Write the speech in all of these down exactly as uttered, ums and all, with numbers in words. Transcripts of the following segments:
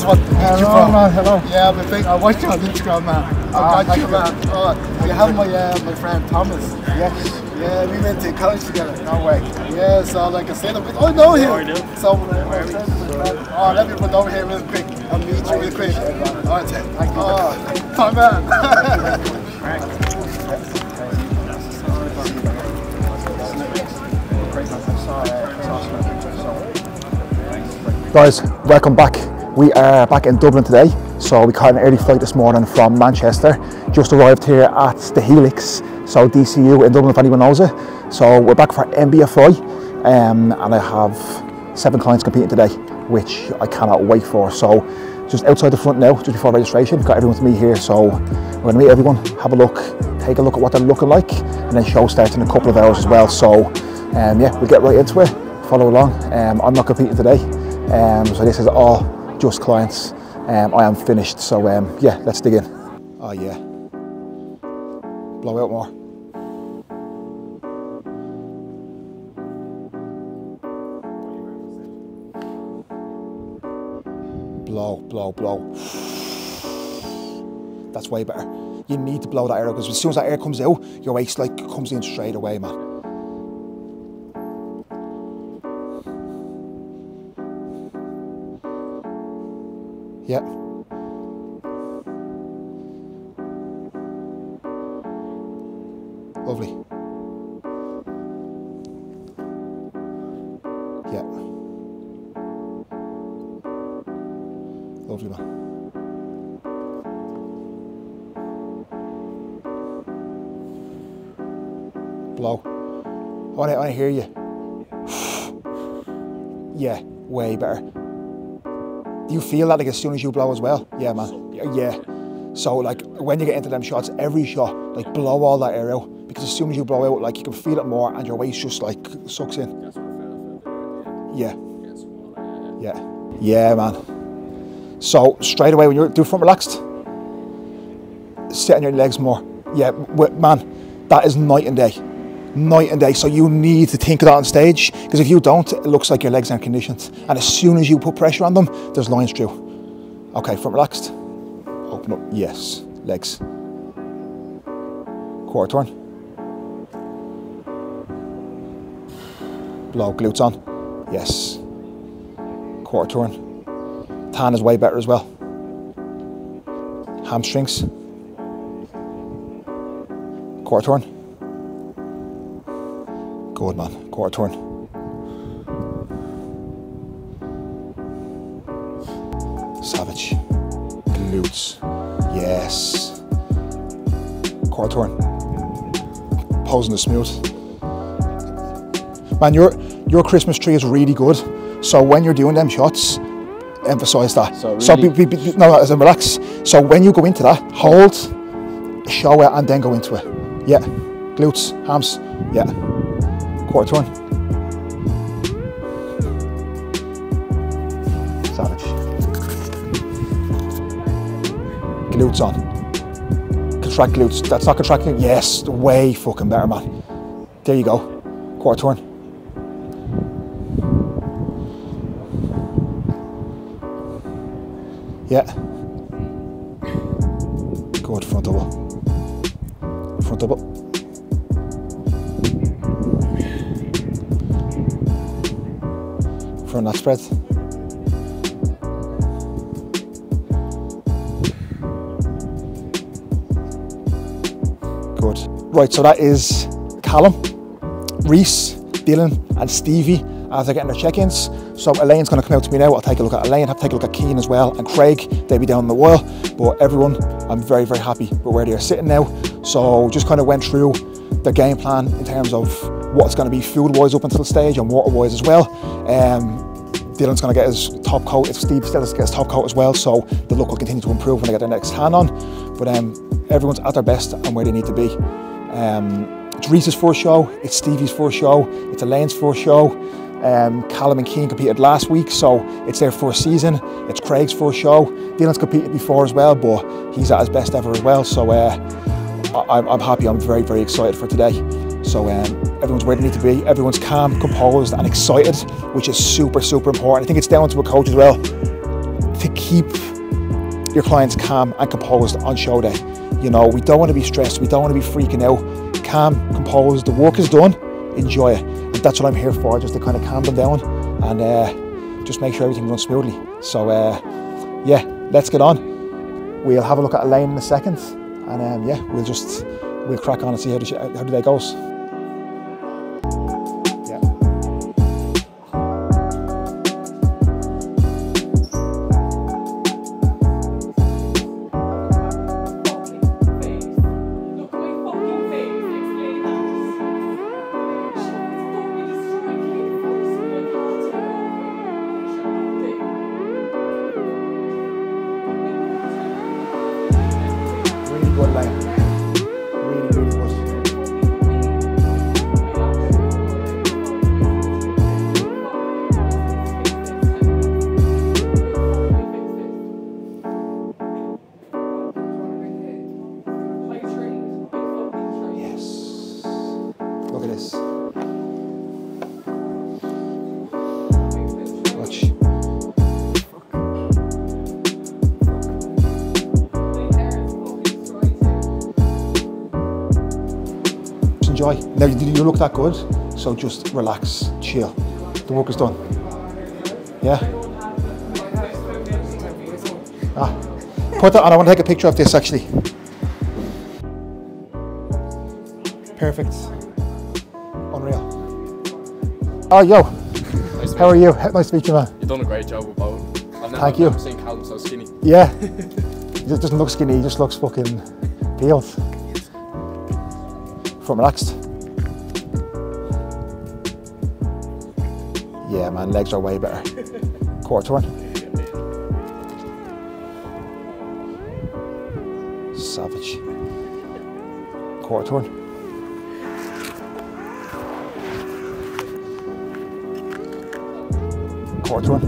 just want to meet hello, you from. Man, hello. Yeah, I've been thinking, I watched you on Instagram, man. I Ah, got you, you. man. Oh, you have my uh, my friend Thomas. Yes. Yeah, we went to college together. No way. Yeah, so like I said, I know him. I do. So uh, my friend, my friend. Oh, let me put over here real quick. I'll meet you real quick. All right, thank you. Oh, top man. Guys, welcome back. We are back in Dublin today, so we caught an early flight this morning from Manchester. Just arrived here at the Helix, so D C U in Dublin if anyone knows it. So we're back for N B F I, um, and I have seven clients competing today, which I cannot wait for. So just outside the front now, just before registration, we've got everyone with me here, so we're going to meet everyone, have a look, take a look at what they're looking like, and then show starts in a couple of hours as well. So um, yeah, we'll get right into it, follow along. Um, I'm not competing today. Um, so this is all just clients. Um, I am finished, so um, yeah, let's dig in. Oh yeah, blow out more. Blow, blow, blow. That's way better. You need to blow that air out, because as soon as that air comes out, your waist like comes in straight away, man. Yeah. Lovely. Yeah. Lovely, man. Blow. I want to, I want to hear you. Yeah, way better. Do you feel that like as soon as you blow as well? Yeah, man. Yeah. So like when you get into them shots, every shot, like blow all that air out, because as soon as you blow out, like you can feel it more, and your waist just like sucks in. Yeah. Yeah. Yeah, man. So straight away when you're do front relaxed, sit on your legs more. Yeah, man, that is night and day. Night and day. So you need to think of that on stage, because if you don't, it looks like your legs aren't conditioned. And as soon as you put pressure on them, there's lines through. Okay, front relaxed. Open up. Yes. Legs. Quarter turn. Blow. Glutes on. Yes. Quarter turn. Tan is way better as well. Hamstrings. Quarter turn. Good, man. Quarter turn. Savage. Glutes. Yes. Quarter turn. Posing is smooth. Man, your your Christmas tree is really good. So when you're doing them shots, emphasize that. So, really? so be, be, be, no, no, relax. So when you go into that, hold, show it, and then go into it. Yeah. Glutes, hams. Yeah. Quarter turn. Savage. Glutes on. Contract glutes. That's not contracting. Yes, way fucking better, man. There you go. Quarter turn. Yeah. Good, front double. Front double. Front lat spread. Good. Right, so that is Callum, Reese, Dylan and Stevie as they're getting their check-ins. So Elaine's going to come out to me now. I'll take a look at Elaine, have to take a look at Keane as well, and Craig. They'll be down in the while. But everyone, I'm very, very happy with where they're sitting now. So just kind of went through their game plan in terms of what's going to be food-wise up until the stage and water-wise as well. Um, Dylan's going to get his top coat, if Steve still gets his top coat as well, so the look will continue to improve when they get their next hand on. But um, everyone's at their best and where they need to be. Um, it's Reese's first show, it's Stevie's first show, it's Elaine's first show. Um, Callum and Keane competed last week, so it's their first season. It's Craig's first show. Dylan's competed before as well, but he's at his best ever as well. So uh, I, I'm happy, I'm very, very excited for today. So um, everyone's where they need to be. Everyone's calm, composed and excited, which is super, super important. I think it's down to a coach as well. to keep your clients calm and composed on show day. You know, we don't want to be stressed, we don't want to be freaking out. Calm, composed, the work is done, enjoy it. And that's what I'm here for, just to kind of calm them down and uh, just make sure everything runs smoothly. So uh, yeah, let's get on. We'll have a look at Elaine in a second, and um, yeah, we'll just, we'll crack on and see how the, how the day goes. Good line. Really, really good. Yes. Look at this. Watch. Enjoy. Now you, you look that good, so just relax, chill. The work is done. Yeah. Ah, put that on. I want to take a picture of this actually. Perfect. Unreal. Oh, yo. Nice How are you? Nice to meet you, man. You've done a great job with bowling. I've never, Thank I've you. never seen Callum so skinny. Yeah. He just doesn't look skinny. He just looks fucking peeled. From relaxed. Yeah, man, legs are way better. Quarter turn. Savage. Quarter turn. Quarter turn.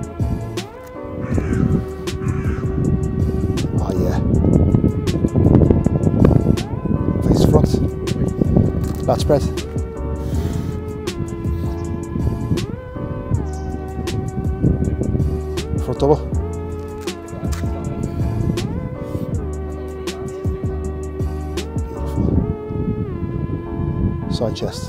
Oh yeah. Face front. Lat spread. Front double. Beautiful. Side chest.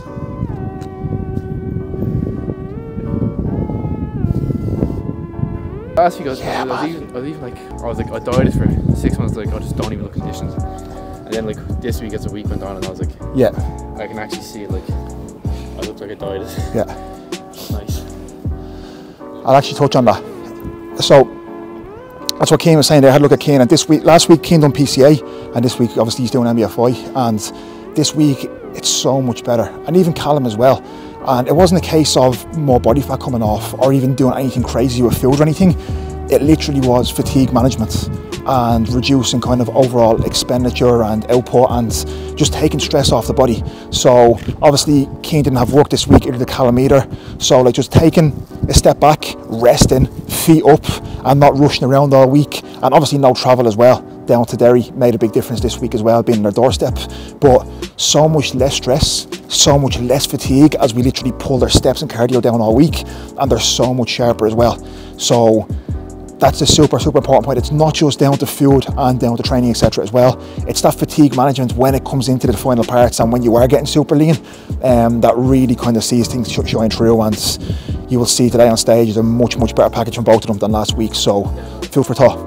Last few guys, Yeah, I, was even, I was even like, I was like, I dieted for six months, like, I just don't even look conditions. And then, like, this week as the week went on, and I was like, Yeah. I can actually see it, like, I looked like I dieted. Yeah. Nice. I'll actually touch on that. So that's what Keane was saying there. I had a look at Keane, and this week, last week Keane done P C A, and this week obviously he's doing N B F I, and this week it's so much better, and even Callum as well. And it wasn't a case of more body fat coming off or even doing anything crazy with food or anything. It literally was fatigue management and reducing kind of overall expenditure and output and just taking stress off the body. So obviously Keane didn't have work this week, either the Callum either. So like just taking a step back, resting, feet up and not rushing around all week. And obviously no travel as well. Down to Derry made a big difference this week as well, being on their doorstep. But so much less stress, so much less fatigue as we literally pull their steps and cardio down all week, and they're so much sharper as well. So that's a super, super important point. It's not just down to food and down to training, et cetera as well. It's that fatigue management when it comes into the final parts and when you are getting super lean, um, that really kind of sees things sh showing through. And you will see today on stage is a much, much better package from both of them than last week. So food for thought.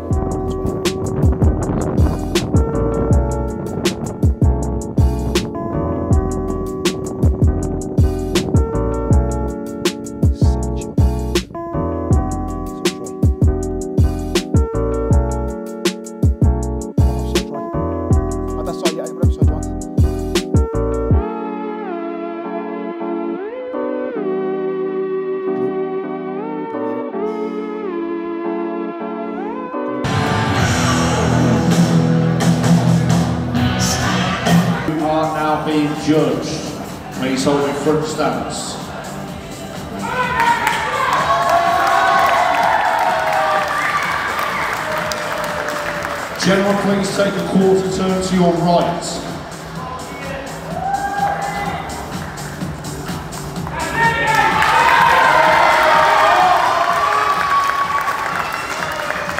Being judged. Please hold your front stance. Gentlemen, please take a quarter turn to your right.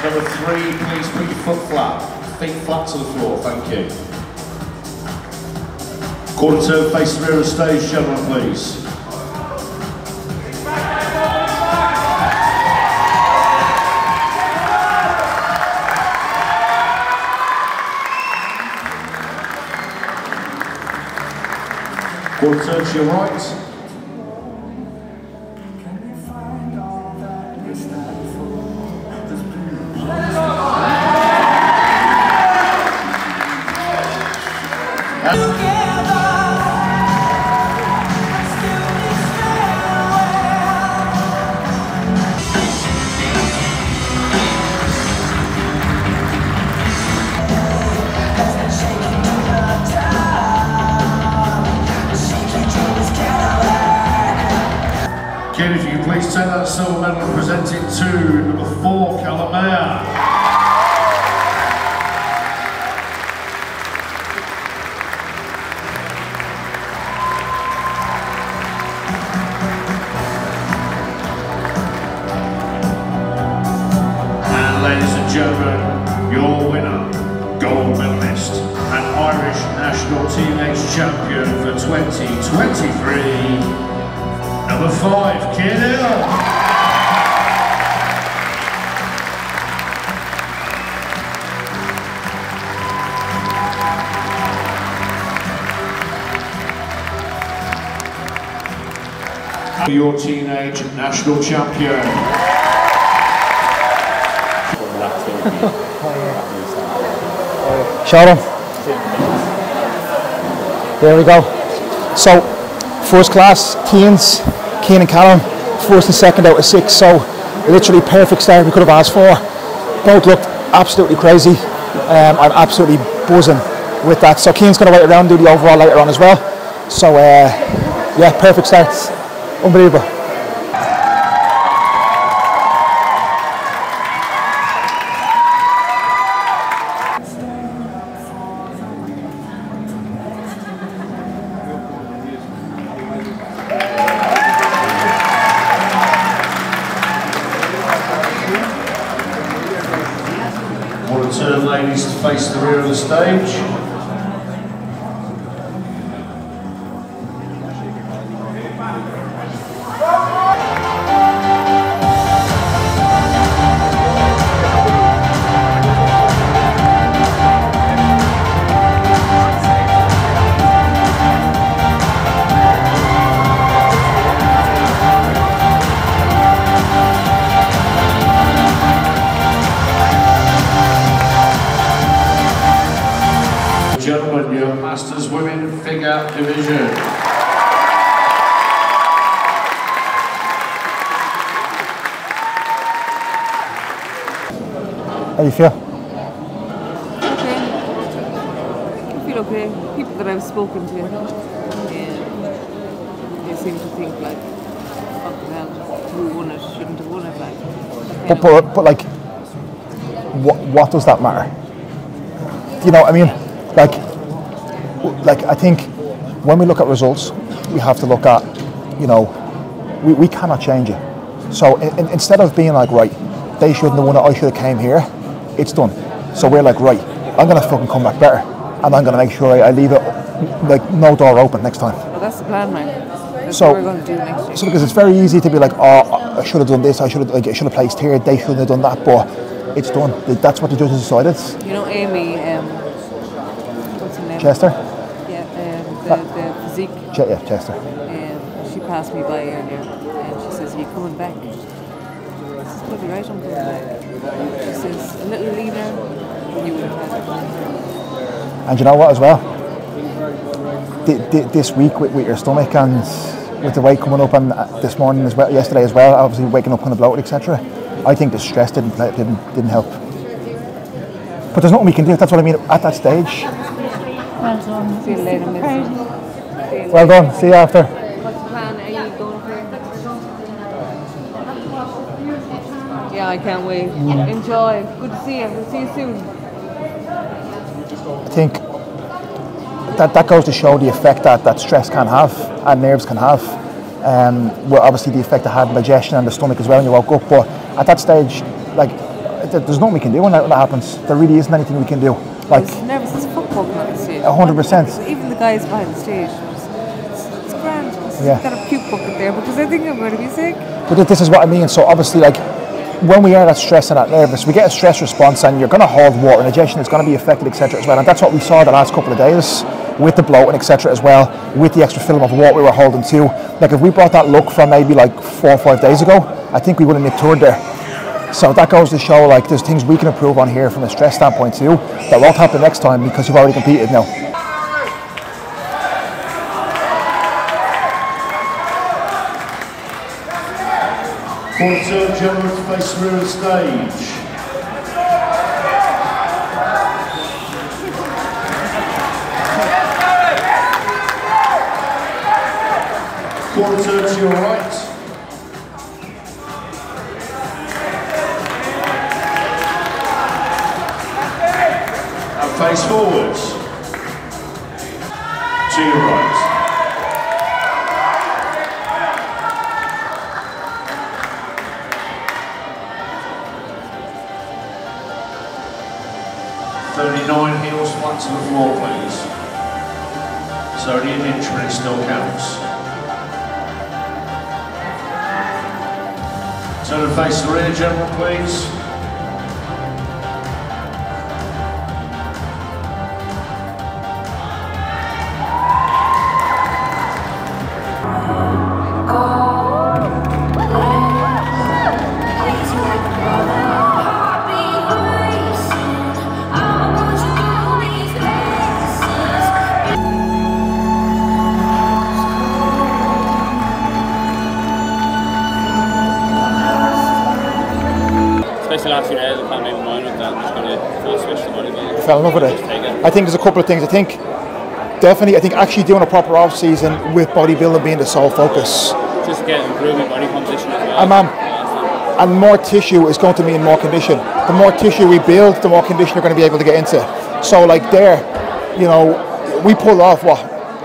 Number three, please put your foot flat. Feet flat to the floor, thank you. Quarter turn, face the rear of the stage, gentlemen, please. Quarter turn to your right. Kid, if you could please take that silver medal and present it to number four, Calamaya. And ladies and gentlemen, your winner, gold medalist, and Irish national teenage champion for twenty twenty-three. Number five, Kid Hill. Your teenage national champion. Show them. There we go. So, first class teens, Keane and Callum, first and second out of six, so literally perfect start we could have asked for. Both looked absolutely crazy. Um, I'm absolutely buzzing with that. So Keane's going to wait around and do the overall later on as well. So uh, yeah, perfect starts. Unbelievable. Want to turn ladies to face the rear of the stage. Gentlemen, your Masters Women Figure Division. How do you feel? Okay. I feel okay. People that I've spoken to, yeah, they seem to think like, fucking hell, who won it, shouldn't have won it, like. But, but, but like, what, what does that matter? Do you know what I mean? Like, like I think when we look at results, we have to look at, you know, we, we cannot change it. So in, in, instead of being like, right, they shouldn't have won it, I should have came here, it's done. So we're like, right, I'm going to fucking come back better, and I'm going to make sure I, I leave it, like, no door open next time. Well, that's the plan, man. That's So, what we're going to do next year. so because it's very easy to be like, oh, I should have done this, I should have, like, I should have placed here, they shouldn't have done that, but it's done. That's what the judges decided. You know, Amy, um, what's her name? Chester? Yeah, um, the, the physique. Ch yeah, Chester. Um, she passed me by earlier, and she says, "Are you coming back?" I said, "Bloody right, I'm coming back." She says, "A little leaner, you would have had it." And you know what as well? D d this week with, with your stomach and with the weight coming up, and uh, this morning as well, yesterday as well, obviously waking up kind of bloated, et cetera. I think the stress didn't play, didn't didn't help. But there's nothing we can do. That's what I mean. At that stage. Well done. See you later, miss. Well done. See you after. What's the plan? Are you going for? Yeah, I can't wait. Enjoy. Good to see you. We'll see you soon. I think that that goes to show the effect that, that stress can have and nerves can have. Um, well, obviously the effect it had on digestion and the stomach as well when you woke up. But at that stage, like there's nothing we can do when that, when that happens. There really isn't anything we can do. Like, I was nervous as fuck walking on the stage. A hundred percent. Even the guys behind the stage. It's, it's grand. It's Yeah. got a puke bucket there because I think I'm going to be sick. But this is what I mean. So obviously, like, when we are that stressed and that nervous, we get a stress response, and you're going to hold water, and digestion is going to be affected, et cetera as well. And that's what we saw the last couple of days with the bloating, et cetera as well, with the extra film of what we were holding too. Like, if we brought that look from maybe like four or five days ago, I think we would have nipped toured there. So that goes to show, like, there's things we can improve on here from a stress standpoint too. That won't happen next time because you've already competed now. Quarter general to face rear of stage. Quarter to your right. And face forwards. To your right. thirty-nine heels flat to the floor, please. It's only an inch, but it still counts. Turn and face the rear, gentlemen, please. Especially last few days, I can't make my mind with that. I'm just going to full switch the bodybuilding. I fell in love with it. I think there's a couple of things. I think definitely, I think actually doing a proper off season with bodybuilding being the sole focus. Just get improving body composition as well. And man, and more tissue is going to mean more condition. The more tissue we build, the more condition you're going to be able to get into. So like there, you know, we pulled off what?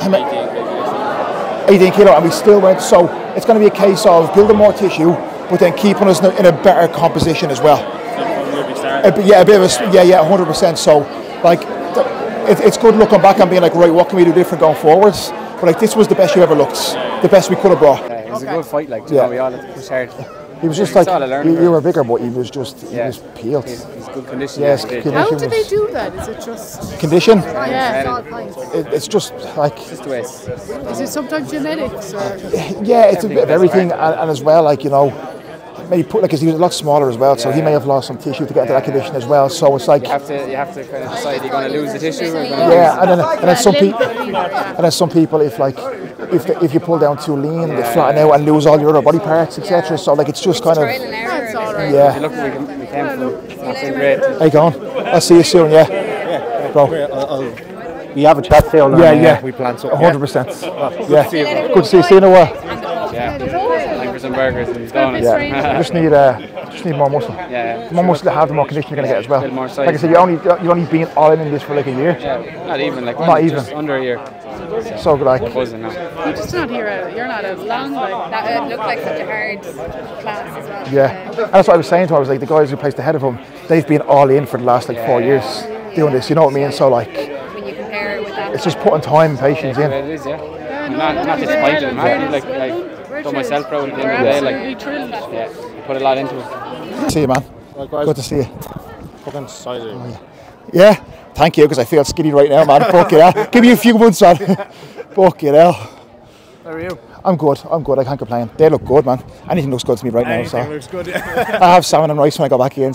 eighteen kilo, and we still went. So it's going to be a case of building more tissue, but then keeping us in a better composition as well. A, yeah, a bit of a, yeah, yeah, one hundred percent. So, like, it, it's good looking back and being like, right, what can we do different going forwards? But like, this was the best you ever looked, the best we could have brought. Yeah, it was okay. a good fight, like, yeah. Know, we all had to push hard. He was just like, you, you were bigger, but he was just, he yeah. was peeled. He's, he's good condition. Yes, yeah, condition How do they was, do that? Is it just condition? Yeah. It, it's just like. Just the way it's, Is it sometimes genetics or? Yeah, it's a bit of everything, and, and as well, like, you know, maybe put like, cause he was a lot smaller as well, yeah. So he may have lost some tissue to get into that condition as well. So it's like you have to, you have to kind of decide you're going to lose the tissue. Or yeah, and then, and then some people, and then some people, if like, if the, if you pull down too lean, yeah. They flatten out and lose all your other body parts, et cetera. Yeah. So like, it's just kind of. That's all right. Yeah. Look, we, can, we came from nothing great. How you going? I'll see you soon. Yeah. Yeah. Bro. I'll, I'll, we have a chat soon. Yeah, yeah. yeah. We plan something. one hundred percent. Yeah. Good yeah. to see you. Good to see you. See you in a while. Yeah. Time for some burgers and donuts. Yeah. just need uh, just need more muscle. Yeah. yeah. The more muscle to have, the more condition you're gonna get as well. More size. Like I said, you only you only been all in in this for like a year. Yeah. Not even like. Not even. Just under a year. So, so good, like. Buzzing now. You're just not here. Out, you're not as long. Like that would look like such a hard class as well. Yeah. And that's what I was saying to him. I was like, the guys who placed ahead of him, they've been all in for the last like four years doing this. You know what I mean? So like. When you compare it with that. It's just putting time and patience in. It is, yeah. yeah no, not not disappointed. I'm like like done myself proud at the end of the day. Like yeah, put a lot into it. See you, man. Likewise. Good to see you. Fucking excited. Oh, yeah. yeah. Thank you, because I feel skinny right now, man. Fuck it out. Give me a few months, man. Fuck it out. How are you? I'm good. I'm good. I can't complain. They look good, man. Anything looks good to me right Anything now. So looks good. Yeah. I have salmon and rice when I go back in.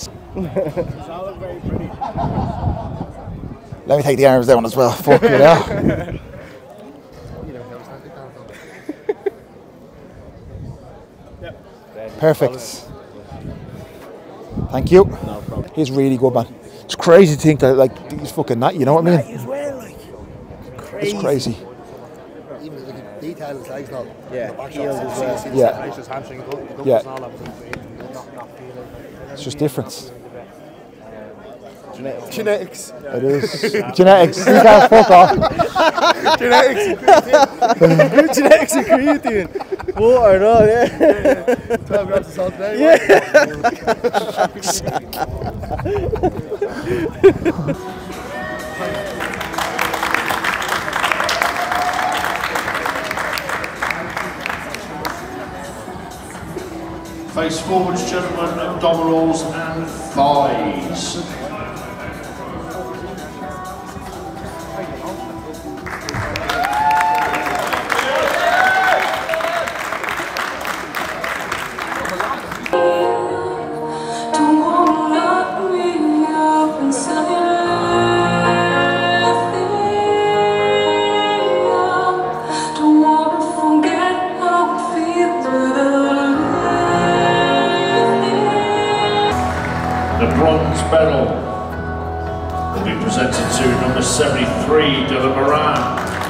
Let me take the arms down as well. Fuck it out. Perfect. Thank you. No problem. He's really good, man. It's crazy to think that like he's fucking that. You know what I mean? As well, like, crazy. It's crazy. Even like the detail is like not. Yeah. Heels as well. Yeah. Yeah. It's just different. Genetics. Genetics. It is. Genetics. You can't fuck off. Genetics. Genetics and creatine. What or not, yeah. twelve grams of salt a day. Face forwards, gentlemen, abdominals and thighs. The bronze medal will be presented to number seventy-three, Dylan Moran.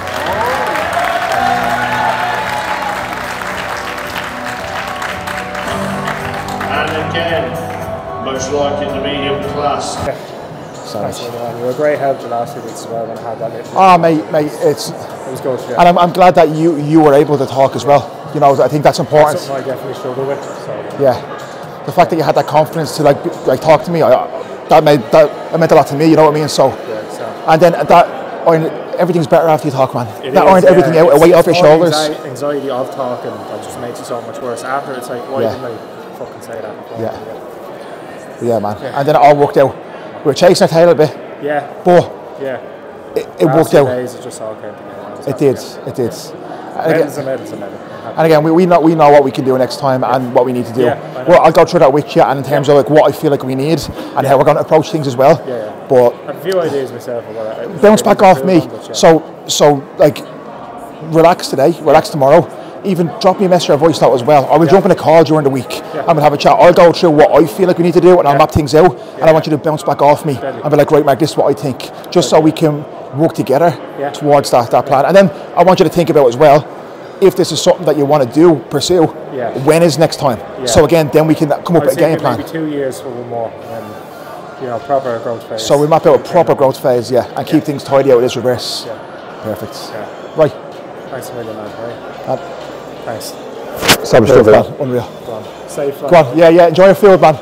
And again, much like in the medium class. Thanks, man. You were a great help the last few weeks as well when I had that little. Oh, mate, mate, it's. It was good, yeah. And I'm, I'm glad that you you were able to talk as well. You know, I think that's important. That's something I definitely struggle with. So. Yeah, the fact that you had that confidence to like be, like talk to me, I, that made that, that meant a lot to me. You know what I mean? So, Yeah, so. and then that, iron, everything's better after you talk, man. It that is, ironed everything yeah. out, a weight off your It's all shoulders. Anxiety, anxiety of talking that just makes it so much worse. After it's like, why Yeah. didn't I fucking say that before? Yeah. Yeah, man. Yeah. And then it all worked out. We were chasing our tail a bit. Yeah. But yeah. it, it Last worked few out. Days, it just all came together. It did. It did. And Medals again, are medals are medals. and again, we, we know we know what we can do next time yeah. and what we need to do. Yeah, I know. Well, I'll go through that with you, and in terms yeah. of like what I feel like we need and yeah. how we're going to approach things as well. Yeah, yeah. But I have a few ideas myself. About it. Bounce back off me. Them, yeah. So so like relax today, relax tomorrow. Even drop me a message or a voice note as well. I will yeah. jump in a call during the week yeah. and we'll have a chat. I'll go through what I feel like we need to do and I'll yeah. map things out yeah. and I want you to bounce back off me Steady. and be like, right, Mark, this is what I think. Just Steady. so we can work together yeah. towards that, that plan. Yeah. And then I want you to think about as well, if this is something that you want to do, pursue, yeah. when is next time? Yeah. So again, then we can come up with a game plan. Maybe two years for one more and you know, proper growth phase. So we map out a proper growth phase, yeah, and yeah. keep things tidy out with this reverse. Yeah. Perfect. Yeah. Right. Thanks a million, man. Right. Uh, Thanks. Savage stuff, man. Unreal. Go on. Safe. Go on. Yeah, yeah. Enjoy your field, man.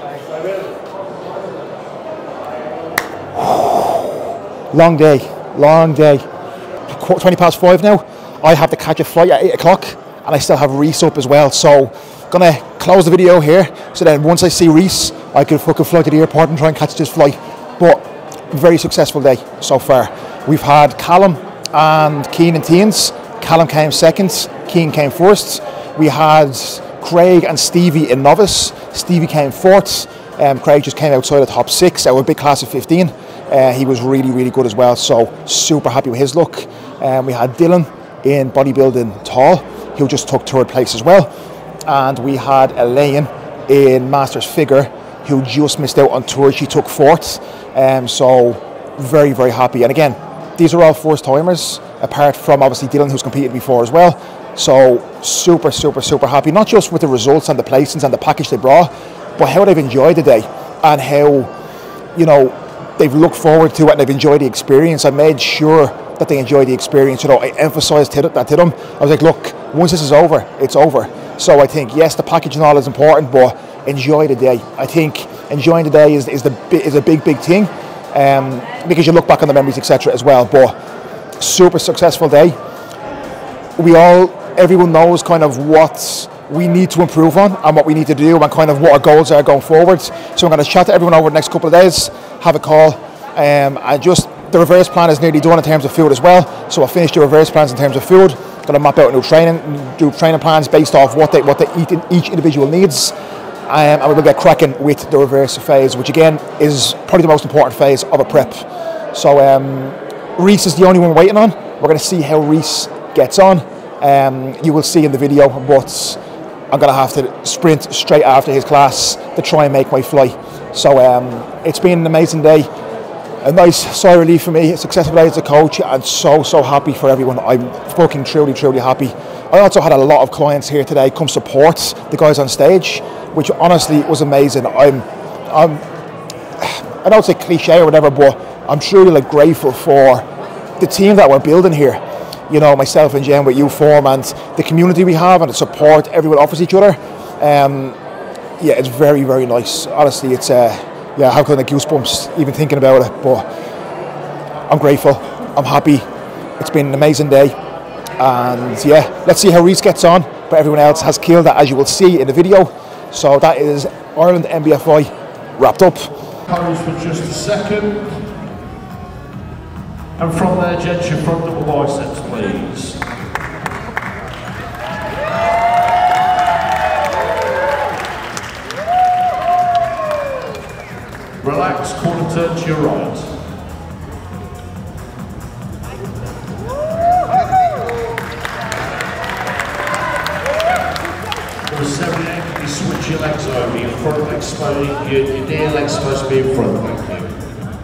Long day. Long day. twenty past five now. I have to catch a flight at eight o'clock, and I still have Reese up as well. So, gonna close the video here. So then, once I see Reese, I could fucking fly to the airport and try and catch this flight. But very successful day so far. We've had Callum and Keane in teens. Callum came second. Keane came first. We had Craig and Stevie in novice. Stevie came fourth. Um, Craig just came outside the top six out of a big class of fifteen. Uh, he was really, really good as well. So super happy with his look. Um, we had Dylan in bodybuilding tall, who just took third place as well. And we had Elaine in masters figure, who just missed out on tour. She took fourth. Um, so very, very happy. And again, these are all first timers, apart from obviously Dylan, who's competed before as well. So super, super, super happy, not just with the results and the placings and the package they brought, but how they've enjoyed the day and how, you know, they've looked forward to it and they've enjoyed the experience. I made sure that they enjoyed the experience. You know, I emphasised that to them. I was like, look, once this is over, it's over. So I think, yes, the package and all is important, but enjoy the day. I think enjoying the day is, is, the, is a big, big thing, um, because you look back on the memories, et cetera as well. But super successful day. We all, everyone knows kind of what we need to improve on and what we need to do and kind of what our goals are going forward. So I'm going to chat to everyone over the next couple of days, have a call, um, and just the reverse plan is nearly done in terms of food as well. So I'll finish the reverse plans in terms of food. Going to map out new training, do training plans based off what they what they eat in each individual needs, um, and we will get cracking with the reverse phase, which again is probably the most important phase of a prep. So um, Reese is the only one we're waiting on. We're going to see how Reese gets on. Um, you will see in the video, but I'm going to have to sprint straight after his class to try and make my flight. So um, it's been an amazing day. A nice sigh of relief for me, a successful day as a coach, and so, so happy for everyone. I'm fucking truly, truly happy. I also had a lot of clients here today come support the guys on stage, which honestly was amazing. I'm, I'm, I know it's like cliche or whatever, but I'm truly like grateful for the team that we're building here. You know, myself and Jen with Uform, and the community we have and the support everyone offers each other. Um, yeah, it's very, very nice. Honestly, it's uh, yeah, how can I get goosebumps even thinking about it? But I'm grateful. I'm happy. It's been an amazing day, and yeah, let's see how Reese gets on. But everyone else has killed that, as you will see in the video. So that is Ireland N B F I wrapped up. Pose for just a second. And from there, gents, your front double biceps, please. Relax, quarter turn to your right. Number seven, you switch your legs over. Your front leg's supposed to be, your, your near leg's supposed to be in front, thank you.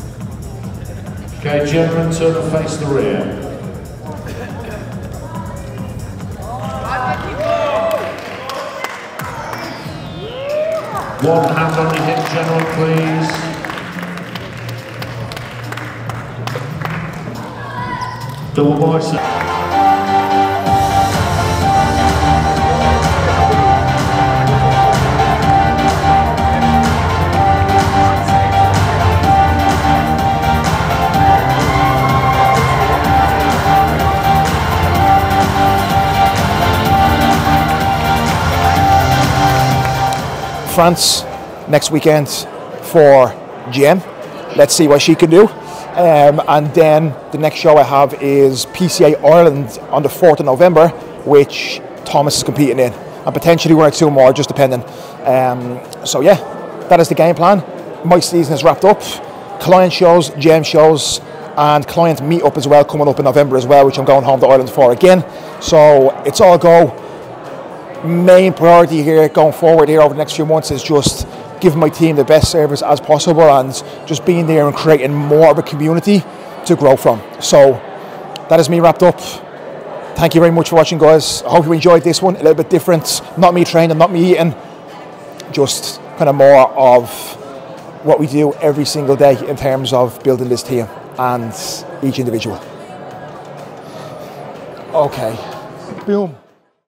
Okay, gentlemen, turn and face the rear. One hand on your hip, gentlemen, please. Double bicep. France next weekend for Jem. Let's see what she can do. Um, and then the next show I have is P C A Ireland on the fourth of November, which Thomas is competing in, and potentially one or two more, just depending. Um, so yeah, that is the game plan. My season is wrapped up. Client shows, Jem shows, and client meet up as well coming up in November as well, which I'm going home to Ireland for again. So it's all go. Main priority here going forward here over the next few months is just giving my team the best service as possible and just being there and creating more of a community to grow from. So that is me wrapped up. Thank you very much for watching, guys. I hope you enjoyed this one. A little bit different, not me training, not me eating, just kind of more of what we do every single day in terms of building this team and each individual. Okay, boom.